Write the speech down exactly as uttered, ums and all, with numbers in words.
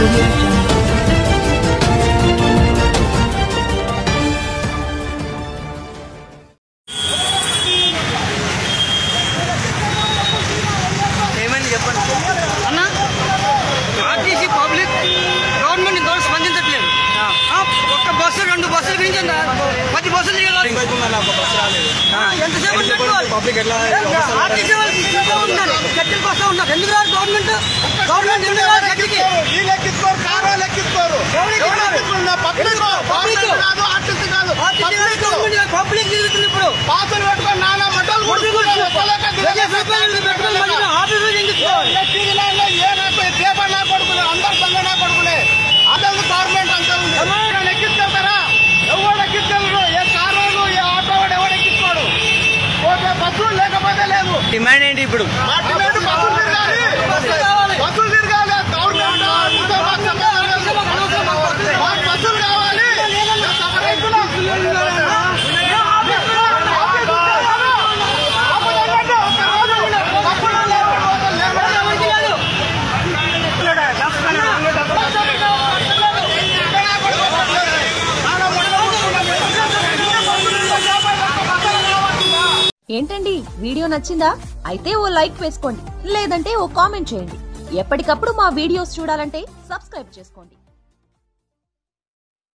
audio jungle. అన్న RTC public government ఇంతవరకు స్పందించట్లేదు. ఒక్క బస్సు రెండు బస్సులు పెంచండి, పది బస్సులు ఎంతసేపు ఆర్టీసీ వాళ్ళు ఉన్నారు, గడ్డలకు వస్తూ ఉన్నారు. ఎందుకు రాదు గవర్నమెంట్ గవర్నమెంట్ ఎందుకు రాదు గడ్డకి? పబ్లిక్ తిరుగుతుంది ఇప్పుడు. డిమాండ్ ఏంటి ఇప్పుడు? ఏంటండి వీడియో నచ్చిందా? అయితే ఓ లైక్ వేసుకోండి, లేదంటే ఓ కామెంట్ చేయండి. ఎప్పటికప్పుడు మా వీడియోస్ చూడాలంటే సబ్స్క్రైబ్ చేసుకోండి.